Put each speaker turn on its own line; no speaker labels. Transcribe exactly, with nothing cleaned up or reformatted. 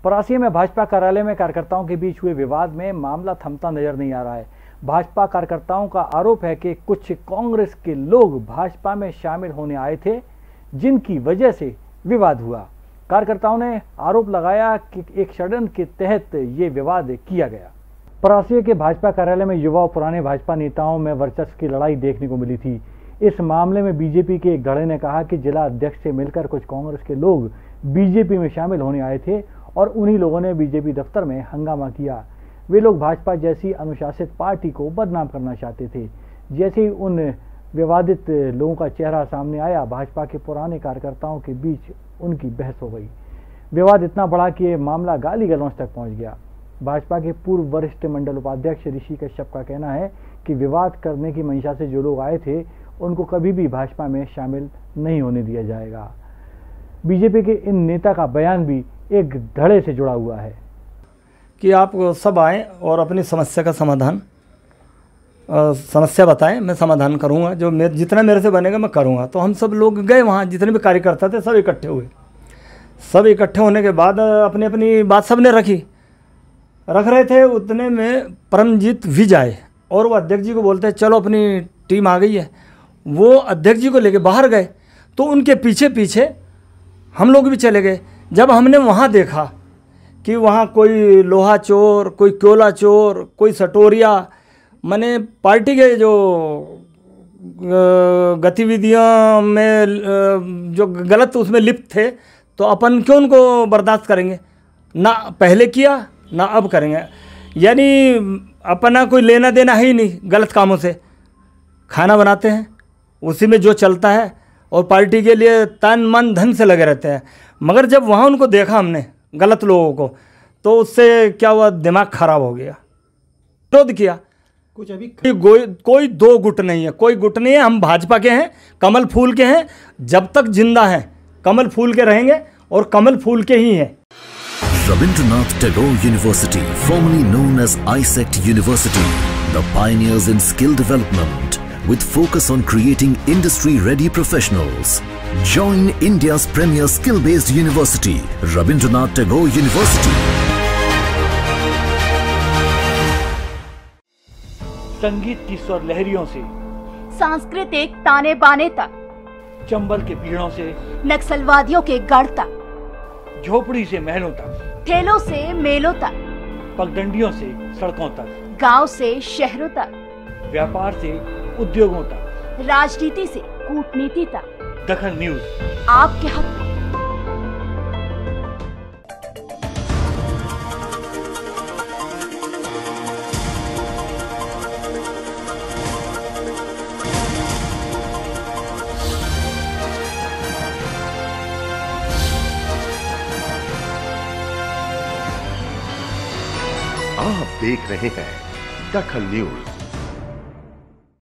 परासिया में भाजपा कार्यालय में कार्यकर्ताओं के बीच हुए विवाद में मामला थमता नजर नहीं आ रहा है। भाजपा कार्यकर्ताओं का आरोप है कि कुछ कांग्रेस के लोग भाजपा में शामिल होने आए थे, जिनकी वजह से विवाद हुआ। कार्यकर्ताओं ने आरोप लगाया कि एक षड्यंत्र के तहत ये विवाद किया गया। परासिया के भाजपा कार्यालय में युवा और पुराने भाजपा नेताओं में वर्चस्व की लड़ाई देखने को मिली थी। इस मामले में बीजेपी के एक धड़े ने कहा कि जिला अध्यक्ष से मिलकर कुछ कांग्रेस के लोग बीजेपी में शामिल होने आए थे और उन्हीं लोगों ने बीजेपी दफ्तर में हंगामा किया। वे लोग भाजपा जैसी अनुशासित पार्टी को बदनाम करना चाहते थे। जैसे ही उन विवादित लोगों का चेहरा सामने आया, भाजपा के पुराने कार्यकर्ताओं के बीच उनकी बहस हो गई। विवाद इतना बड़ा कि ये मामला गाली गलौज तक पहुंच गया। भाजपा के पूर्व वरिष्ठ मंडल उपाध्यक्ष ऋषि कश्यप का कहना है कि विवाद करने की मंशा से जो लोग आए थे, उनको कभी भी भाजपा में शामिल नहीं होने दिया जाएगा। बीजेपी के इन नेता का बयान भी एक धड़े से जुड़ा हुआ है
कि आप सब आएँ और अपनी समस्या का समाधान आ, समस्या बताएं, मैं समाधान करूंगा। जो मेरे जितना मेरे से बनेगा मैं करूंगा। तो हम सब लोग गए वहाँ, जितने भी कार्यकर्ता थे सब इकट्ठे हुए। सब इकट्ठे होने के बाद अपनी अपनी बात सब ने रखी रख रहे थे। उतने में परमजीत विज आए और वो अध्यक्ष जी को बोलते हैं चलो अपनी टीम आ गई है। वो अध्यक्ष जी को लेके बाहर गए तो उनके पीछे पीछे हम लोग भी चले गए। जब हमने वहाँ देखा कि वहाँ कोई लोहा चोर, कोई कोयला चोर, कोई सटोरिया, माने पार्टी के जो गतिविधियों में जो गलत उसमें लिप्त थे, तो अपन क्यों उनको बर्दाश्त करेंगे? ना पहले किया ना अब करेंगे। यानी अपना कोई लेना देना है ही नहीं गलत कामों से। खाना बनाते हैं, उसी में जो चलता है और पार्टी के लिए तन मन धन से लगे रहते हैं। मगर जब वहाँ उनको देखा हमने गलत लोगों को, तो उससे क्या हुआ, दिमाग खराब हो गया, विरोध किया। कुछ अभी कोई कोई दो गुट नहीं है, कोई गुट नहीं है। हम भाजपा के हैं, कमल फूल के हैं। जब तक जिंदा हैं कमल फूल के रहेंगे और कमल फूल के ही हैं।
Rabindranath Tagore University, formerly known as I S E C T University, the pioneers in skill development with focus on creating industry-ready professionals. Join India's premier skill-based university, Rabindranath Tagore University.
संगीत की स्वर लहरियों से
सांस्कृतिक ताने बाने तक,
चंबल के पीड़ों से
नक्सलवादियों के गढ़ तक,
झोपड़ी से महलों तक,
ठेलों से मेलों तक,
पगडंडियों से सड़कों तक,
गांव से शहरों तक,
व्यापार से उद्योगों तक,
राजनीति से कूटनीति तक,
दखन न्यूज
आपके हक में।
आप देख रहे हैं दखन न्यूज।